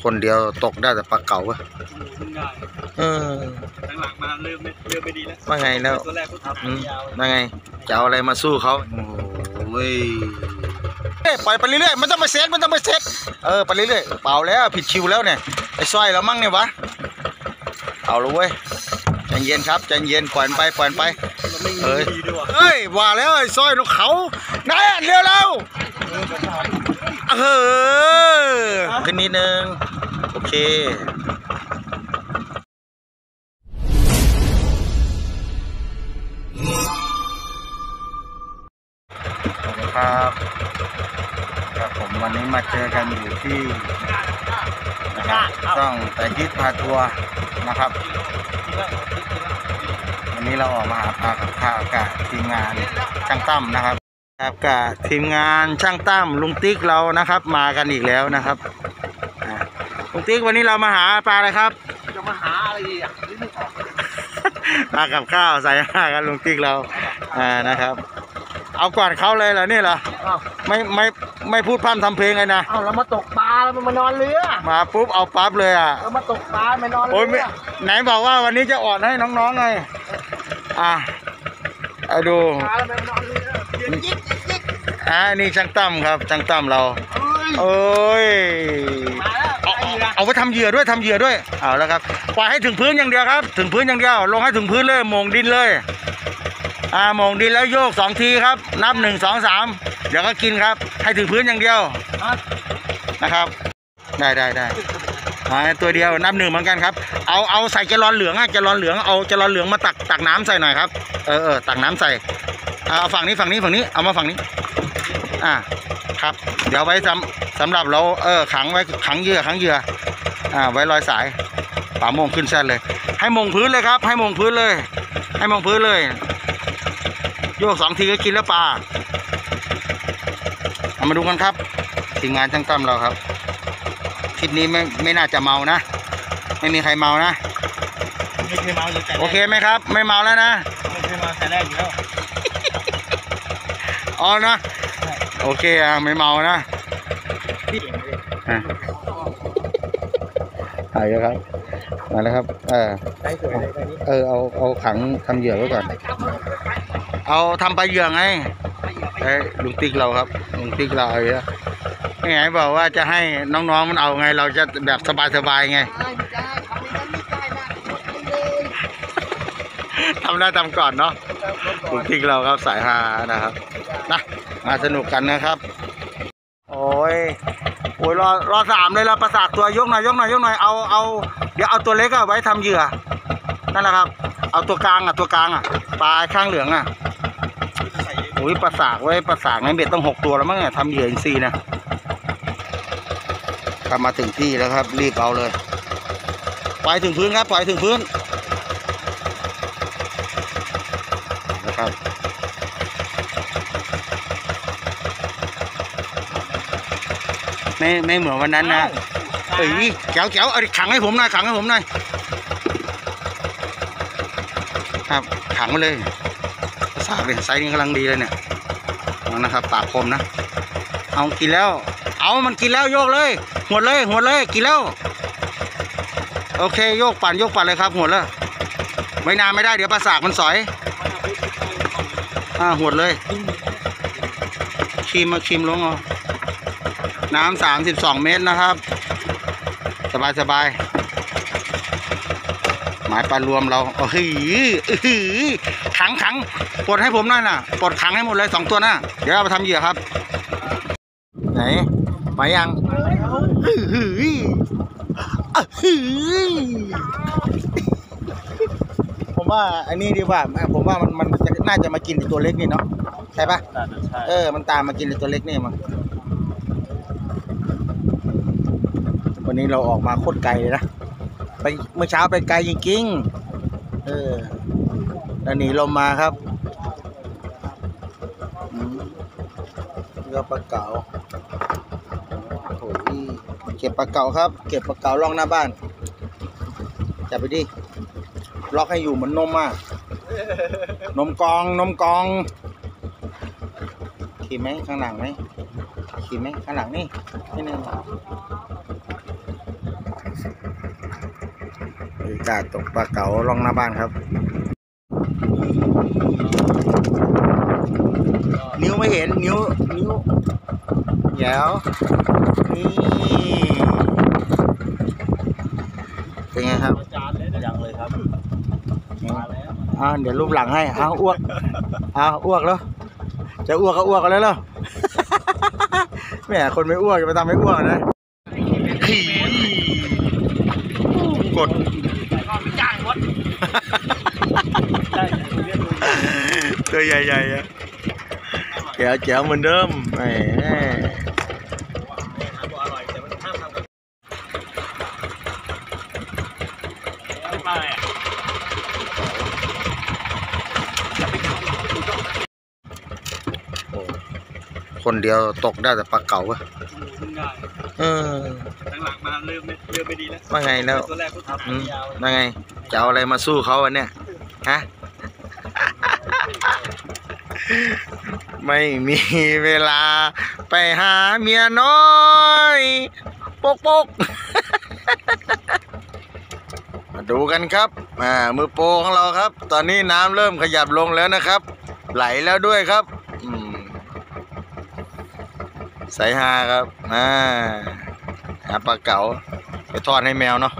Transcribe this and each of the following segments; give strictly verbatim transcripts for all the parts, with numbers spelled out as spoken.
คนเดียวตกได้แต่ปลาเก๋าอะเออหลังๆมาเริ่มไม่เริ่มไม่ดีแล้วว่าไงแล้วตัวแรกก็ทำว่าไงจะเอาอะไรมาสู้เขาโอ้ยปล่อยไปเรื่อยๆมันต้องมาเซตมันต้องมาเซตเออไปเรื่อยๆเปล่าแล้วผิดชิวแล้วเนี่ยไอ้สร้อยแล้วมั่งเนี่ยวะเอาเลยเว้ยใจเย็นครับใจเย็นปล่อยไปปล่อยไปเอ้ยเฮ้ยว่าแล้วไอ้สร้อยนกเขาไหนเร็วแล้วเออขึ้นนิดนึงโอเคครับครับผมวันนี้มาเจอกันอยู่ที่นะครับต้องแต่ทิศพาทัวร์นะครับวันนี้เราออกมาหาปลากับข้าวกับทีมงานช่างตั้มนะครับครับกับทีมงานช่างตั้มลุงติ๊กเรานะครับมากันอีกแล้วนะครับลุงติ๊กวันนี้เรามาหาปลาอะไรครับจะมาหาอะไรอ่ะปลากับข้าวใส่ห้ากันลุงติ๊กเราอ่านะครับเอาก่อนเขาเลยเหรอนี่เหรอไม่ไม่ไม่พูดพร่ำทำเพลงเลยนะเอาเรามาตกปลาแล้วมานอนเรือมาปุ๊บเอาปั๊บเลยอ่ะเรามาตกปลามานอนเรือไหนบอกว่าวันนี้จะอ่อนให้น้องๆไงอ่ะเอาดูอ่านี่ช่างตั้มครับช่างตั้มเราโอ้ยเอาเอาไปทำเหยื่อด้วยทำเหยื่อด้วยเอาแล้วครับปล่อยให้ถึงพื้นอย่างเดียวครับถึงพื้นอย่างเดียวลงให้ถึงพื้นเลยมงดินเลยอ่ามงดินแล้วโยกสองทีครับนับหนึ่งสองสามเดี๋ยวก็กินครับให้ถึงพื้นอย่างเดียวนะครับได้ได้ได้อ่าตัวเดียวนับหนึ่งเหมือนกันครับเอาเอาใส่แกลลอนเหลืองอ่ะแกลลอนเหลืองเอาแกลลอนเหลืองมาตักตักน้ำใส่หน่อยครับเออเออตักน้ำใส่เอาฝั่งนี้ฝั่งนี้ฝั่งนี้เอามาฝั่งนี้อ่าครับเดี๋ยวไว้สำสำหรับเราเออขังไว้ขังเหยื่อขังเหยื่ออ่าไว้ลอยสายป่ามงขึ้นแซ่เลยให้มงพื้นเลยครับให้มงพื้นเลยให้มงพื้นเลยโยกสองทีก็กินแล้วปลาเอามาดูกันครับทีมงานช่างตั้มเราครับคลิปนี้ไม่ไม่น่าจะเมานะไม่มีใครเมานะไม่เคยเมาเลยแต่โอเคไหมครับไม่เมาแล้วนะไม่เคยเมาแต่แรกอยู่แล้วอ๋อนะโอเคอ่ะไม่เมานะหายแล้วครับมาแล้วครับเออเออเอาเอาขังทำเหยื่อไว้ก่อนเอาทำปลาเหยื่อไงไอ้ลุงติ๊กเราครับลุงติ๊กเราไอ้ไงบอกว่าจะให้น้องๆมันเอาไงเราจะแบบสบายๆไงทำได้ทำก่อนเนาะลุงติ๊กเราครับสายฮานะครับนะมาสนุกกันนะครับโอ้ยโอ้ยรอรอสามเลยเราประสาทตัวยกหน่อยยกหน่อยยกหน่อยเอาเอาเดี๋ยวเอาตัวเล็กอะไว้ทำเหยื่อนั่นแหละครับเอาตัวกลางอะตัวกลางอะปลาข้างเหลืองอะโอ้ยประสาทไว้ประสาทในเบ็ดต้องหกตัวแล้วมั้งเนี่ยทำเหยื่ออินทรีย์นะกลับมาถึงที่แล้วครับรีบเอาเลยปล่อยถึงพื้นครับปล่อยถึงพื้นนะครับไม่ไม่เหมือนวันนั้นนะเอ้ยแจ๋วแจ๋วเอาขังให้ผมหน่อยขังให้ผมหน่อยครับขังมาเลยสากเลยไซส์นี้กำลังดีเลยเนี่ยนะครับปากคมนะเอากินแล้วเอามันกินแล้วโยกเลยหวดเลยหวดเลยกินแล้วโอเคโยกปั่นโยกปั่นเลยครับหวดเลยไม่นานไม่ได้เดี๋ยวปลาสากมันสอยอ่าหวดเลยชิมมาชิมลงเอาน้ำสามสิบสองเมตรนะครับสบายสบายหมายปลารวมเราโอ้โหขังขังปลดให้ผมหน่อยนะปลดขังให้หมดเลยสองตัวนะเดี๋ยวเอาไปทำเหยื่อครับไหนมายังผมว่าอันนี้ดีกว่าผมว่ามันมันน่าจะมากินตัวเล็กนี่เนาะใช่ปะเออมันตามมากินตัวเล็กนี่มั้งวันนี้เราออกมาโคตรไกลเลยนะไปเมื่อเช้าไปไกลจริงๆเออแล้วหนีลมมาครับเรือปลาเก๋าโอ้ยเก็บปลาเก๋าครับเก็บปลาเก๋าล่องหน้าบ้านจับไปดิล็อกให้อยู่เหมือนนมอ่ะนมกองนมกองขี่ไหมข้างหลังไหมขี่ขีดไหมข้างหลังนี่นี่นึงบรรยากาศตกปลาเก๋าล่องหน้าบ้านครับนิ้วไม่เห็นนิ้วนิ้วเดี๋ยวนี่เป็นไงครับยังเลยครับมาแล้วอ่าเดี๋ยวรูปหลังให้เอาอ้วกเอาอ้วกแล้วจะอ้วกก็อ้วกกันแล้วเหรอ แม่คนไม่อ้วกจะไปทำไม่อ้วกนะกดจ้างวัดตัวใหญ่ๆอะแจ๋วแจ๋วเหมือนเดิมแหมคนเดียวตกได้แต่ปลาเก๋าอะเออหลังๆมาเริ่มไม่เริ่มไม่ดีแล้วว่าไงแล้วตัวแรกก็ทำอืมยาวว่าไงจะเอาอะไรมาสู้เขาวันเนี้ยฮะ ไม่มีเวลาไปหาเมียน้อยปกปก มาดูกันครับอ่ามือโปรของเราครับ ตอนนี้น้ำเริ่มขยับลงแล้วนะครับ ไหลแล้วด้วยครับอืมสายฮาครับอ่าหาปลาเก๋าไปทอดให้แมวเนาะ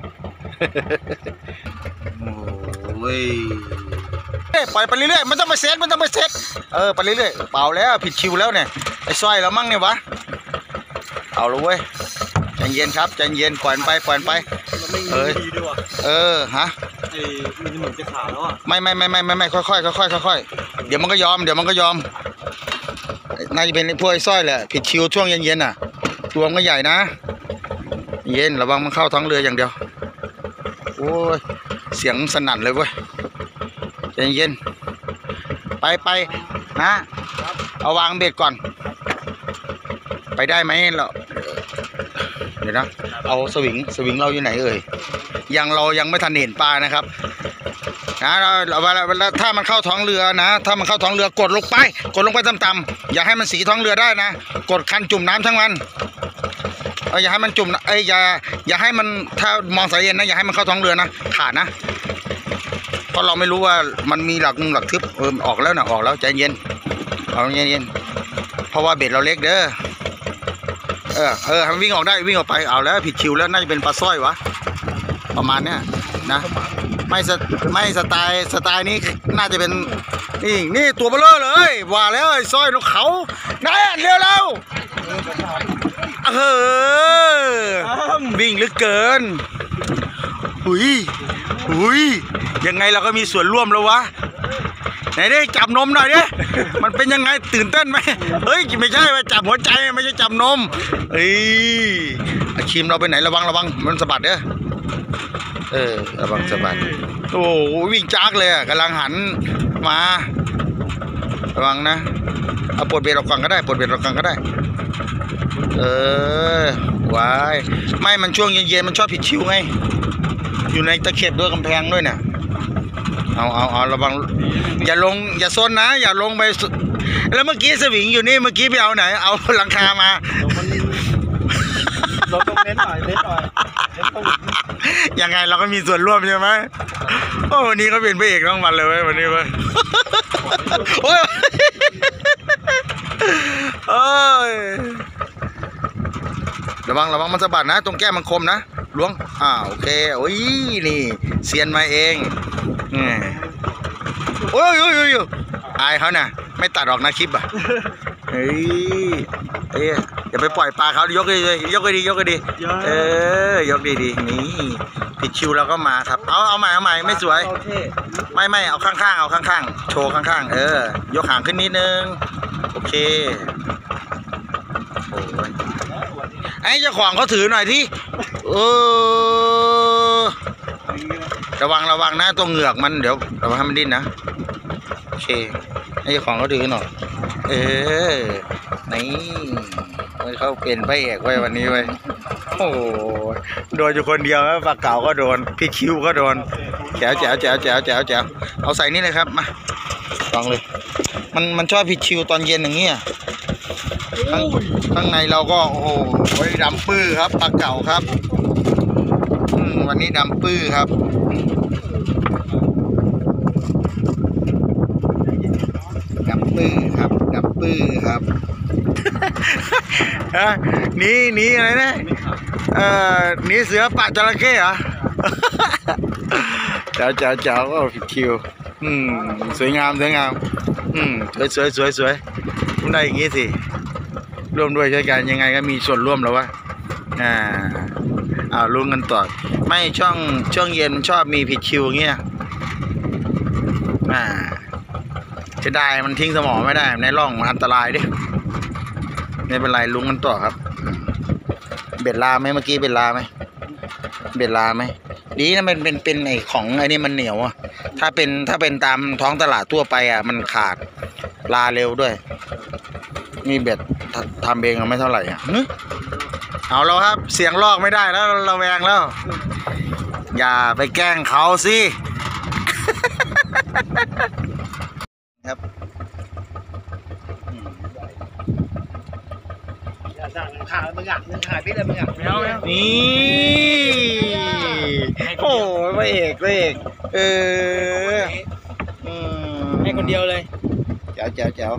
โอ้ยปล่อยไปเรื่อยๆมันต้องไปเซ็ตมันต้องไปเซ็ตเออไปเรื่อยๆเปล่าแล้วผิดคิวแล้วเนี่ยไอ้สร้อยแล้วมั่งเนี่ยวะเอาเลยเว้ยใจเย็นครับใจเย็นปล่อยไปปล่อยไปมันไม่เอ้ยดีด้วยว่ะเออฮะไอ้มันเหมือนจะขาดแล้วอ่ะไม่ไม่ไม่ไม่ไม่ไม่ค่อยค่อยค่อยค่อยค่อยเดี๋ยวมันก็ยอมเดี๋ยวมันก็ยอมน่าจะเป็นพวกไอ้สร้อยแหละผิดคิวช่วงเย็นๆน่ะตัวมันก็ใหญ่นะเย็นระวังมันเข้าท้องเรืออย่างเดียวโอ้ยเสียงสนั่นเลยเว้ยใจเย็นไปไปนะเอาวางเบ็ดก่อนไปได้ไหมเราเดี๋ยวนะเอาสวิงสวิงเราอยู่ไหนเอ่ยยังเรายังไม่ทันเห็นปลานะครับนะเราเวลาเวลาถ้ามันเข้าท้องเรือนะถ้ามันเข้าท้องเรือกดลงไปกดลงไปต่ำๆอย่าให้มันสีท้องเรือได้นะกดคันจุ่มน้ำทั้งวันเอออย่าให้มันจุ่มเอ้ยอย่าอย่าให้มันถ้ามองสายเย็นนะอย่าให้มันเข้าท้องเรือนะขาดนะเพราะเราไม่รู้ว่ามันมีหลักหลักทึบเออออกแล้วนะออกแล้วใจเย็นเอาเย็นเย็นเพราะว่าเบ็ดเราเล็กเด้อเออเออให้วิ่งออกได้วิ่งออกไปเอาแล้วผิดคิวแล้วน่าจะเป็นปลาสร้อยวะประมาณเนี้ยนะไม่สไม่สไตล์สไตล์นี้น่าจะเป็นนี่นี่ตัวเบลอเลยว่าแล้วไอ้สร้อยนกเขาได้เร็วแล้วเออวิ่งลึกเกินหุยหุยยังไงเราก็มีส่วนร่วมแล้ววะไหนได้จับนมหน่อยดิมันเป็นยังไงตื่นเต้นไหมเฮ้ยไม่ใช่ว่าจับหัวใจไม่ใช่จับนมเฮ้ยอาชีมเราไปไหนระวังระวังมันสะบัดเด้อเออระวังสะบัดโอ้โหวิ่งจากเลยอ่ะกำลังหันมาระวังนะเอาปลดเบ็ดออกก่อนก็ได้ปลดเบ็ดออกก่อนก็ได้เออวายไม่มันช่วงเย็นๆมันชอบผิดคิวไงอยู่ในตะเข็บด้วยกำแพงด้วยเนี่ยเอาเอาเอาระวังอย่าลงอย่าซนนะอย่าลงไปแล้วเมื่อกี้สวิงอยู่นี่เมื่อกี้ไปเอาไหนเอาหลังคามาเราต้องเน้นหน่อยเน้นหน่อยเน้นตรงยังไงเราก็มีส่วนร่วมใช่ไหมโอ้วันนี้เขาเป็นพระเอกทั้งวันเลยเว้ยวันนี้เว้ยโอ้ยโอ้ยระวังระวังมันสะบัดนะตรงแก้มมันคมนะล้วงอ่าโอเคโอ้ยนี่เซียนมาเองโอ้ยโอ้ยโอ้ยอายเขาน่ะไม่ตัดออกนะคลิปอ่ะเฮ้ยเอ้ยอย่าไปปล่อยปลาเขายกเลยยกเลยดียกเลยดีเออยกดีดีนี่ผิดคิวเราก็มาครับเอาเอาใหม่เอาใหม่ไม่สวยไม่ไม่เอาข้างๆเอาข้างๆโชว์ข้างๆเออยกหางขึ้นนิดนึงโอเคโอ้ยไอ้เจ้าของเขาถือหน่อยที่เออระวังระวังนะตัวเหงือกมันเดี๋ยวระวังให้มันดิ้นนะโอเคให้เจ้าของเขาถือหน่อยเออนี่เขาเป็นพระเอกไว้วันนี้ไว้โอ้โดนอยู่คนเดียวแล้วปลาเก๋าก็โดนพี่คิวก็โดนแจ๋วแจ๋วแจ๋วแจ๋วแจ๋วแจ๋วเอาใส่นี่เลยครับมาลองเลยมันมันชอบพี่คิวตอนเย็นอย่างเงี้ยข้างข้างในเราก็โอ้โหดำปื้อครับปลาเก๋าครับอืมวันนี้ดำปื้อครับดำปื้อครับดำปื้อครับ ฮะหนีหนีอะไรนะเอ่อหนีเสือป่าจระเข้เหรอ เจ้าเจ้าเจ้าก็ผิดคิวอืมสวยงามสวยงามอืมสวยสวยสวยสวยได้อย่างงี้สิร่วมด้วยช่วยกันยังไงก็มีส่วนร่วมแล้ววะอ่าเอาลุ้นกันต่อไม่ช่องช่วงเย็นชอบมีผิดคิวเงี้ยอ่าจะได้มันทิ้งสมองไม่ได้ในร่องมันอันตรายดิไม่เป็นไรลุ้นกันต่อครับเบ็ดลาไหมเมื่อกี้เบ็ดลาไหมเบ็ดลาไหมดีนะมันเป็นเป็นไอของไอ้นี่มันเหนียวอ่ะถ้าเป็นถ้าเป็นตามท้องตลาดทั่วไปอ่ะมันขาดลาเร็วด้วยมีเบ็ดทำเองไม่เท่าไหร่อ่ะเอาแล้วครับเสียงลอกไม่ได้แล้วเราแวงแล้วอย่าไปแกล้งเขาสิครับสั่งขามึงอ่ะมึงขายพี่เลยมึงอ่ะไม่เอาไม่เอานี่โอ้ยพระเอกพระเอกเอออืมให้คนเดียวเลยแจ๋วแจ๋วแจ๋ว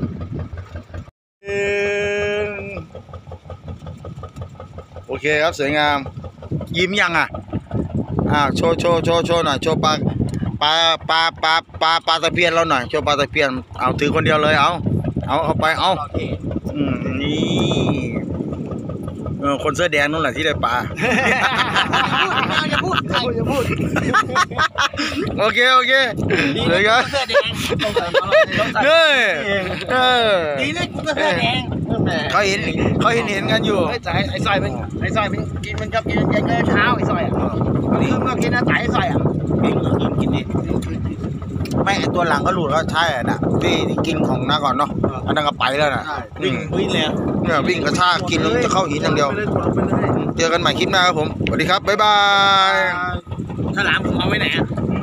โอเคครับสวยงามยิ้มยังอ่ะอ่าโชว์โชว์โชว์โชว์หน่อยโชว์ปลาปลาปลาปลาปลาปลาตะเพียนเราหน่อยโชว์ปลาตะเพียนเอาถือคนเดียวเลยเอาเอาเอาไปเอาอืมนี่เออคนเสื้อแดงนู่นแหละที่ได้ปลาอย่าพูดอย่าพูดโอเคโอเคเลยครับเสื้อแดงต้องใส่เฮ้ยเออดีเลยกูก็เสื้อแดงเขาเห็นเขาเห็นเห็นกันอยู่ไอ้สายไอ้ซอยมันไอ้ซอยมันกินมันกับกินยันเช้าไอ้ซอยอ่ะนี่มันก็กินอาศัยไอ้ซอยอ่ะกินกินกินดิไม่ไอตัวหลังก็หลุดแล้วใช่อ่ะนะที่กินของน้าก่อนเนาะอันนั้นก็ไปแล้วนะวิ่งวิ่งเลยเนี่ยวิ่งกระชากกินแล้วจะเข้าหินอย่างเดียวเจอกันใหม่คลิปหน้าครับผมสวัสดีครับบ๊ายบายถ้าหลามผมเอาไว้ไหนอ่ะอื